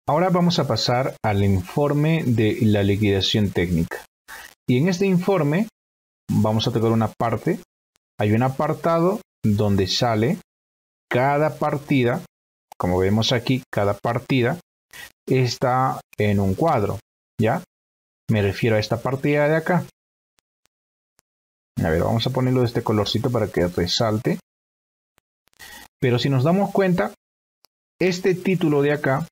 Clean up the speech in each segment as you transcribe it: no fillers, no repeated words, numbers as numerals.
Ahora vamos a pasar al informe de la liquidación técnica. Y en este informe vamos a tocar una parte. Hay un apartado donde sale cada partida. Como vemos aquí, cada partida está en un cuadro, ¿ya? Me refiero a esta partida de acá. A ver, vamos a ponerlo de este colorcito para que resalte. Pero si nos damos cuenta, este título de acá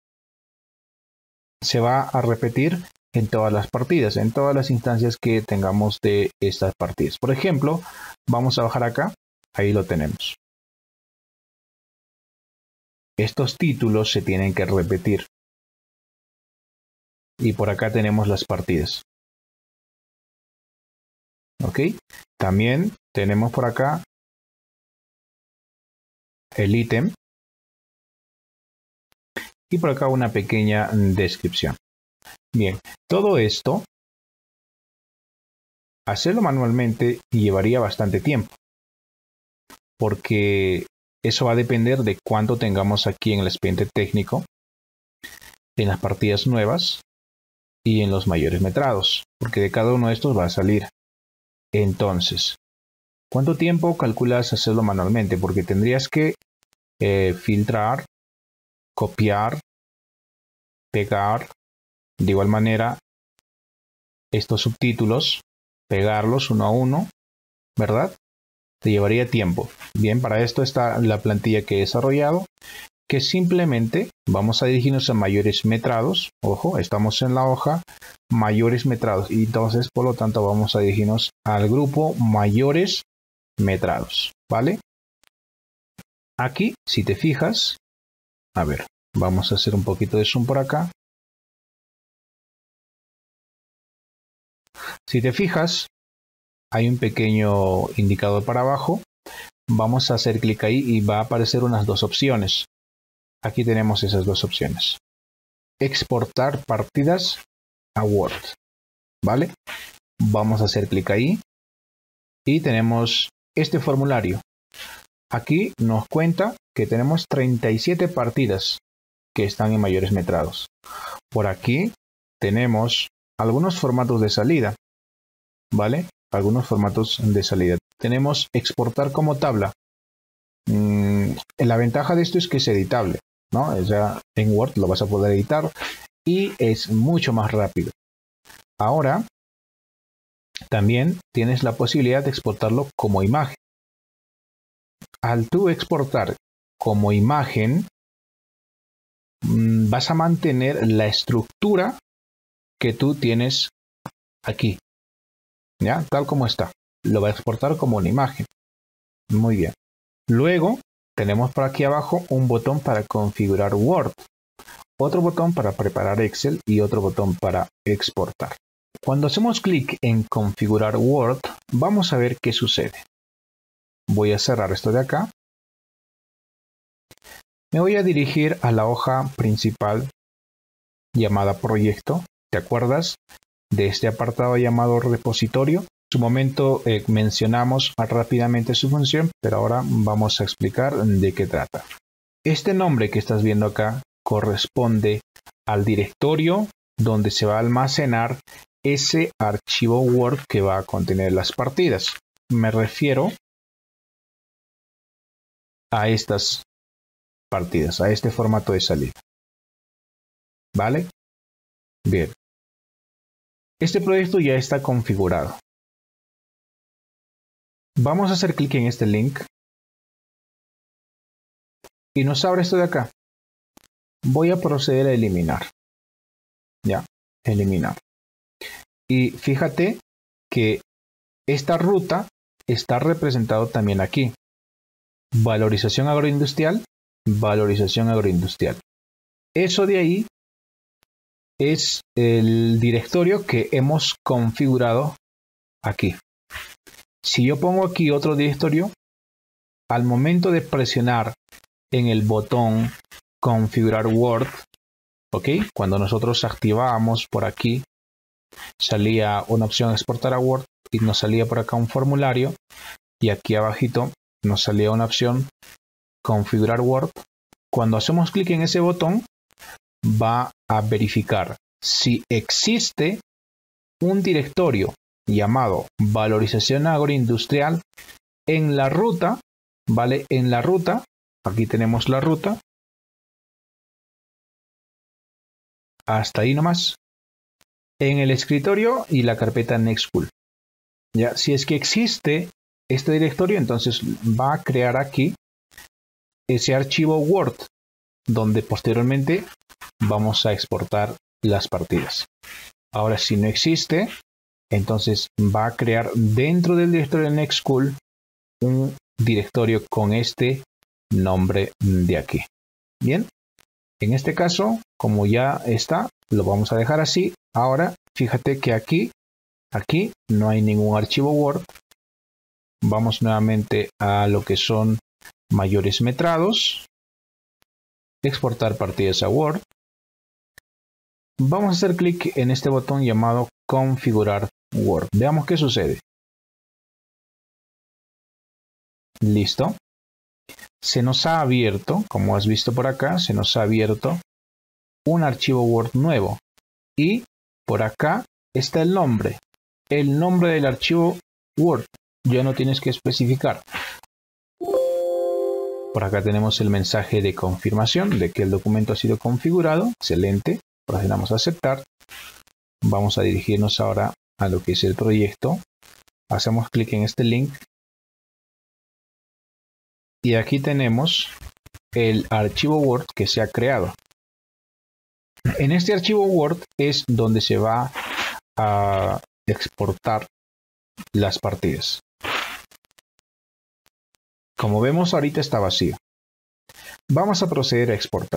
se va a repetir en todas las partidas, en todas las instancias que tengamos de estas partidas. Por ejemplo, vamos a bajar acá, ahí lo tenemos. Estos títulos se tienen que repetir. Y por acá tenemos las partidas. ¿Ok? También tenemos por acá el ítem. Y por acá una pequeña descripción. Bien, todo esto, hacerlo manualmente llevaría bastante tiempo. Porque eso va a depender de cuánto tengamos aquí en el expediente técnico, en las partidas nuevas y en los mayores metrados. Porque de cada uno de estos va a salir. Entonces, ¿cuánto tiempo calculas hacerlo manualmente? Porque tendrías que filtrar, copiar, pegar, de igual manera, estos subtítulos, pegarlos uno a uno, ¿verdad? Te llevaría tiempo. Bien, para esto está la plantilla que he desarrollado, que simplemente vamos a dirigirnos a mayores metrados. Ojo, estamos en la hoja mayores metrados y entonces, por lo tanto, vamos a dirigirnos al grupo mayores metrados, ¿vale? Aquí, si te fijas, a ver, vamos a hacer un poquito de zoom por acá. Si te fijas, hay un pequeño indicador para abajo. Vamos a hacer clic ahí y va a aparecer unas dos opciones. Aquí tenemos esas dos opciones. Exportar partidas a Word, ¿vale? Vamos a hacer clic ahí y tenemos este formulario. Aquí nos cuenta que tenemos 37 partidas que están en mayores metrados. Por aquí tenemos algunos formatos de salida, ¿vale? Algunos formatos de salida. Tenemos exportar como tabla. La ventaja de esto es que es editable, ¿no? Ya en Word lo vas a poder editar y es mucho más rápido. Ahora, también tienes la posibilidad de exportarlo como imagen. Al tú exportar como imagen, vas a mantener la estructura que tú tienes aquí, ¿ya? Tal como está. Lo va a exportar como una imagen. Muy bien. Luego, tenemos por aquí abajo un botón para configurar Word, otro botón para preparar Excel y otro botón para exportar. Cuando hacemos clic en configurar Word, vamos a ver qué sucede. Voy a cerrar esto de acá. Me voy a dirigir a la hoja principal llamada proyecto. ¿Te acuerdas de este apartado llamado repositorio? En su momento mencionamos rápidamente su función, pero ahora vamos a explicar de qué trata. Este nombre que estás viendo acá corresponde al directorio donde se va a almacenar ese archivo Word que va a contener las partidas. Me refiero a estas partidas, a este formato de salida. ¿Vale? Bien. Este proyecto ya está configurado. Vamos a hacer clic en este link y nos abre esto de acá. Voy a proceder a eliminar. Ya, eliminar. Y fíjate que esta ruta está representado también aquí. Valorización agroindustrial, valorización agroindustrial. Eso de ahí es el directorio que hemos configurado aquí. Si yo pongo aquí otro directorio, al momento de presionar en el botón configurar Word, ¿ok? Cuando nosotros activábamos por aquí, salía una opción exportar a Word y nos salía por acá un formulario y aquí abajito nos salía una opción configurar Word. Cuando hacemos clic en ese botón, va a verificar si existe un directorio llamado valorización agroindustrial en la ruta, ¿vale? En la ruta, aquí tenemos la ruta, hasta ahí nomás, en el escritorio y la carpeta Nextcool. Ya, si es que existe este directorio, entonces va a crear aquí ese archivo Word, donde posteriormente vamos a exportar las partidas. Ahora, si no existe, entonces va a crear dentro del directorio de Nextcool un directorio con este nombre de aquí. Bien, en este caso, como ya está, lo vamos a dejar así. Ahora, fíjate que aquí no hay ningún archivo Word. Vamos nuevamente a lo que son mayores metrados. Exportar partidas a Word. Vamos a hacer clic en este botón llamado configurar Word. Veamos qué sucede. Listo. Se nos ha abierto, como has visto por acá, se nos ha abierto un archivo Word nuevo. Y por acá está el nombre. El nombre del archivo Word. Ya no tienes que especificar. Por acá tenemos el mensaje de confirmación de que el documento ha sido configurado. Excelente. Procedamos a aceptar. Vamos a dirigirnos ahora a lo que es el proyecto. Hacemos clic en este link. Y aquí tenemos el archivo Word que se ha creado. En este archivo Word es donde se va a exportar las partidas. Como vemos, ahorita está vacío. Vamos a proceder a exportar.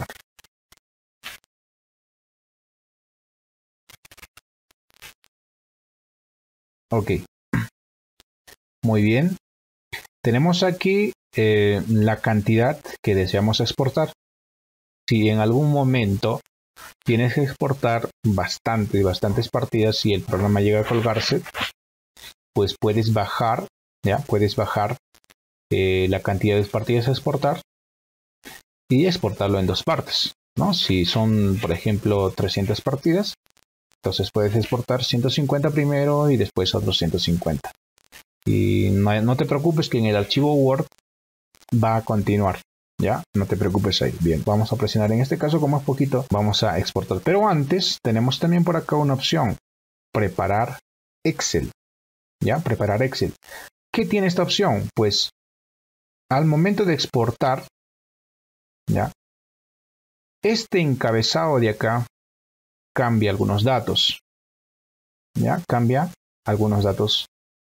Ok. Muy bien. Tenemos aquí la cantidad que deseamos exportar. Si en algún momento tienes que exportar bastantes partidas y el programa llega a colgarse, pues puedes bajar, ¿ya? Puedes bajar la cantidad de partidas a exportar y exportarlo en dos partes, ¿no? Si son, por ejemplo, 300 partidas, entonces puedes exportar 150 primero y después otros 150. Y no te preocupes que en el archivo Word va a continuar, ¿ya? No te preocupes ahí. Bien, vamos a presionar en este caso, como es poquito, vamos a exportar. Pero antes tenemos también por acá una opción, preparar Excel, ¿ya? Preparar Excel. ¿Qué tiene esta opción? Pues al momento de exportar, ¿ya? Este encabezado de acá cambia algunos datos, ¿ya? Cambia algunos datos.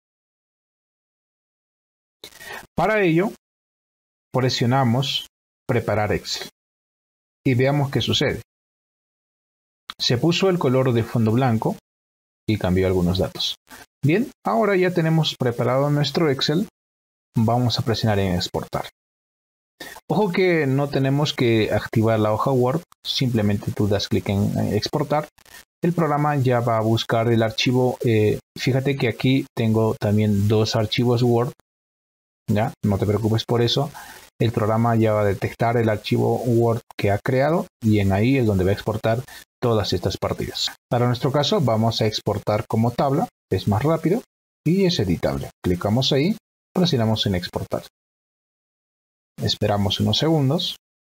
Para ello, presionamos preparar Excel y veamos qué sucede. Se puso el color de fondo blanco y cambió algunos datos. Bien, ahora ya tenemos preparado nuestro Excel. Vamos a presionar en exportar. Ojo que no tenemos que activar la hoja Word, simplemente tú das clic en exportar. El programa ya va a buscar el archivo. Fíjate que aquí tengo también dos archivos Word. ¿Ya? No te preocupes por eso. El programa ya va a detectar el archivo Word que ha creado y en ahí es donde va a exportar todas estas partidas. Para nuestro caso vamos a exportar como tabla, es más rápido y es editable. Clicamos ahí, presionamos en exportar. Esperamos unos segundos.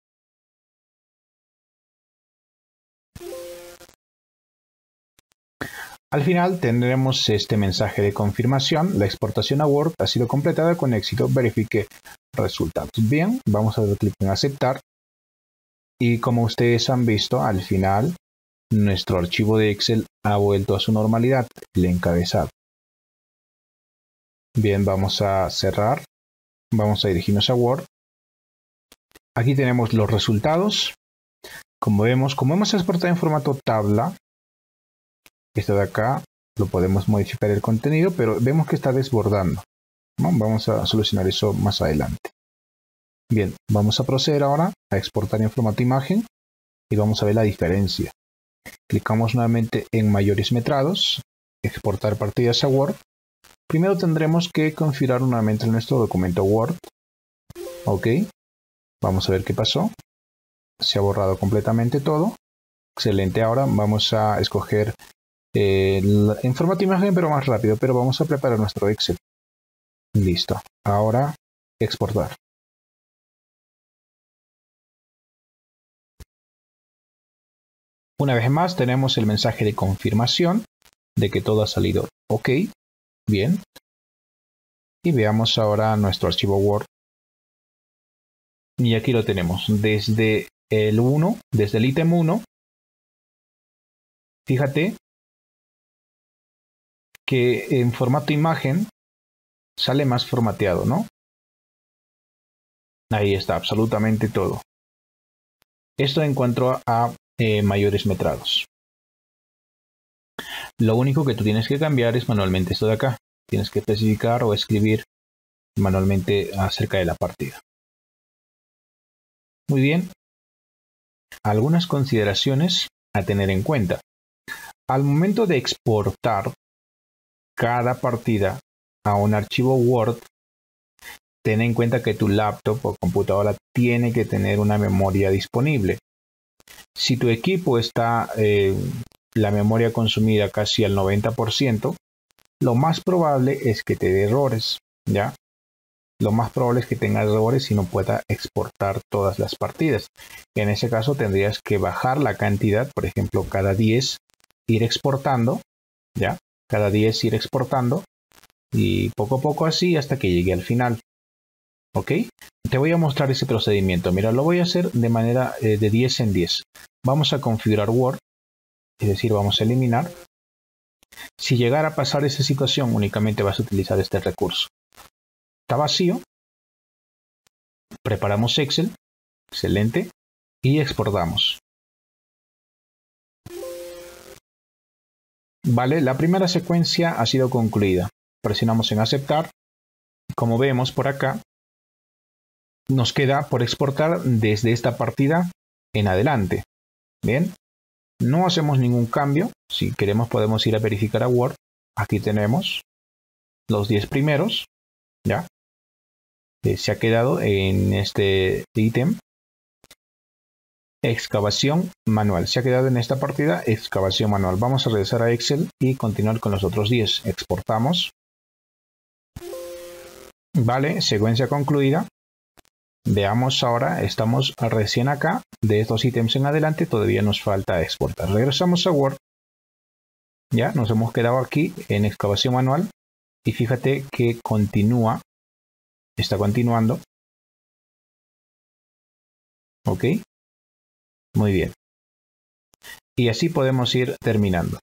Al final tendremos este mensaje de confirmación. La exportación a Word ha sido completada con éxito. Verifique resultados. Bien, vamos a dar clic en aceptar. Y como ustedes han visto, al final nuestro archivo de Excel ha vuelto a su normalidad, el encabezado. Bien, vamos a cerrar. Vamos a dirigirnos a Word. Aquí tenemos los resultados. Como vemos, como hemos exportado en formato tabla, esto de acá lo podemos modificar el contenido, pero vemos que está desbordando. Vamos a solucionar eso más adelante. Bien, vamos a proceder ahora a exportar en formato imagen y vamos a ver la diferencia. Clicamos nuevamente en mayores metrados, exportar partidas a Word. Primero tendremos que configurar nuevamente nuestro documento Word. Ok, vamos a ver qué pasó. Se ha borrado completamente todo. Excelente. Ahora vamos a escoger en formato imagen, pero más rápido. Pero vamos a preparar nuestro Excel. Listo. Ahora exportar. Una vez más tenemos el mensaje de confirmación de que todo ha salido ok. Bien. Y veamos ahora nuestro archivo Word. Y aquí lo tenemos. Desde el 1, desde el ítem 1. Fíjate que en formato imagen sale más formateado, ¿no? Ahí está, absolutamente todo. Esto en cuanto a mayores metrados. Lo único que tú tienes que cambiar es manualmente esto de acá. Tienes que especificar o escribir manualmente acerca de la partida. Muy bien. Algunas consideraciones a tener en cuenta. Al momento de exportar cada partida a un archivo Word, ten en cuenta que tu laptop o computadora tiene que tener una memoria disponible. Si tu equipo está la memoria consumida casi al 90%, lo más probable es que te dé errores, ¿ya? Lo más probable es que tenga errores y no pueda exportar todas las partidas. En ese caso tendrías que bajar la cantidad, por ejemplo, cada 10 ir exportando, ¿ya? Cada 10 ir exportando y poco a poco así hasta que llegue al final. ¿Ok? Te voy a mostrar ese procedimiento. Mira, lo voy a hacer de manera de 10 en 10. Vamos a configurar Word, es decir, vamos a eliminar. Si llegara a pasar esa situación, únicamente vas a utilizar este recurso. Está vacío. Preparamos Excel. Excelente. Y exportamos. Vale, la primera secuencia ha sido concluida. Presionamos en aceptar. Como vemos por acá, nos queda por exportar desde esta partida en adelante. Bien, no hacemos ningún cambio. Si queremos podemos ir a verificar a Word. Aquí tenemos los 10 primeros. Ya. Se ha quedado en este ítem. Excavación manual. Se ha quedado en esta partida excavación manual. Vamos a regresar a Excel y continuar con los otros 10. Exportamos. Vale, secuencia concluida. Veamos ahora, estamos recién acá. De estos ítems en adelante todavía nos falta exportar. Regresamos a Word. Ya, nos hemos quedado aquí en excavación manual. Y fíjate que continúa. Está continuando. Ok. Muy bien. Y así podemos ir terminando.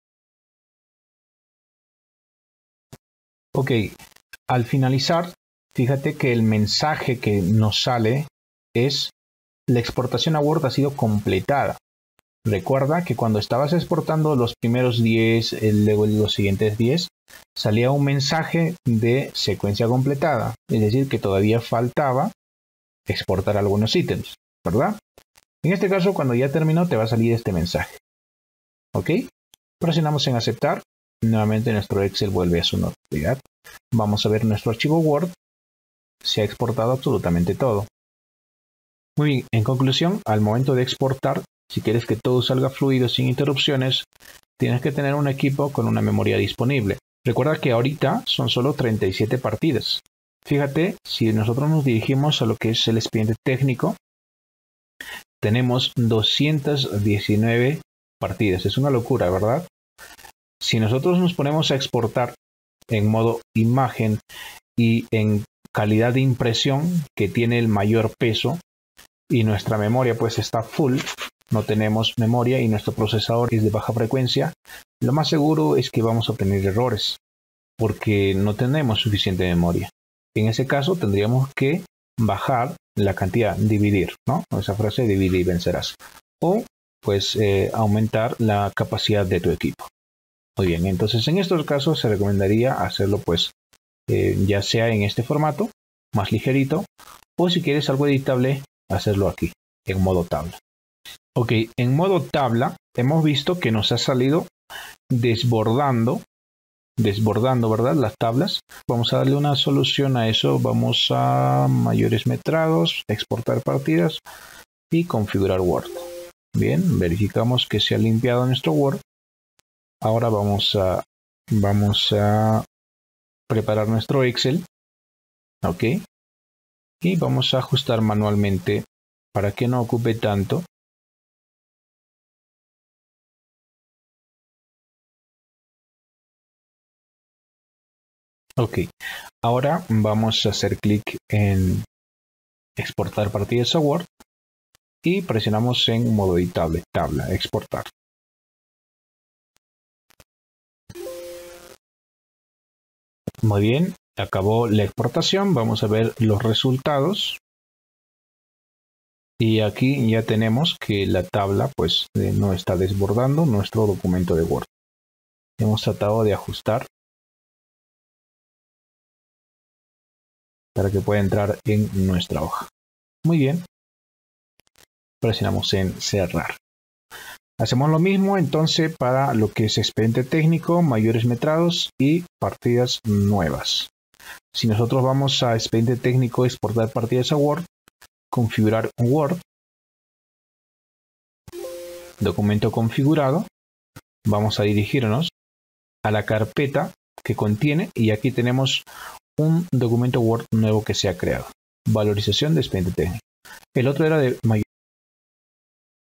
Ok. Al finalizar, fíjate que el mensaje que nos sale es: la exportación a Word ha sido completada. Recuerda que cuando estabas exportando los primeros 10, luego los siguientes 10, salía un mensaje de secuencia completada. Es decir, que todavía faltaba exportar algunos ítems, ¿verdad? En este caso, cuando ya terminó, te va a salir este mensaje. ¿Ok? Presionamos en aceptar. Nuevamente nuestro Excel vuelve a su normalidad. Vamos a ver nuestro archivo Word. Se ha exportado absolutamente todo. Muy bien, en conclusión, al momento de exportar, si quieres que todo salga fluido sin interrupciones, tienes que tener un equipo con una memoria disponible. Recuerda que ahorita son solo 37 partidas. Fíjate, si nosotros nos dirigimos a lo que es el expediente técnico, tenemos 219 partidas. Es una locura, ¿verdad? Si nosotros nos ponemos a exportar en modo imagen y en calidad de impresión, que tiene el mayor peso, y nuestra memoria pues está full, no tenemos memoria y nuestro procesador es de baja frecuencia, lo más seguro es que vamos a obtener errores porque no tenemos suficiente memoria. En ese caso tendríamos que bajar la cantidad, dividir, ¿no? Esa frase, divide y vencerás. O pues aumentar la capacidad de tu equipo. Muy bien, entonces en estos casos se recomendaría hacerlo pues ya sea en este formato, más ligerito, o si quieres algo editable, hacerlo aquí, en modo tabla. Ok, en modo tabla hemos visto que nos ha salido desbordando, ¿verdad? Las tablas. Vamos a darle una solución a eso. Vamos a mayores metrados, exportar partidas y configurar Word. Bien, verificamos que se ha limpiado nuestro Word. Ahora vamos a preparar nuestro Excel. Ok. Y vamos a ajustar manualmente para que no ocupe tanto. Ok. Ahora vamos a hacer clic en exportar partidas a Word. Y presionamos en modo editable, tabla, exportar. Muy bien, acabó la exportación. Vamos a ver los resultados. Y aquí ya tenemos que la tabla pues no está desbordando nuestro documento de Word. Hemos tratado de ajustar para que pueda entrar en nuestra hoja. Muy bien. Presionamos en cerrar. Hacemos lo mismo entonces para lo que es expediente técnico, mayores metrados y partidas nuevas. Si nosotros vamos a expediente técnico, exportar partidas a Word, configurar Word, documento configurado, vamos a dirigirnos a la carpeta que contiene y aquí tenemos un documento Word nuevo que se ha creado. Valorización de expediente técnico. El otro era de mayor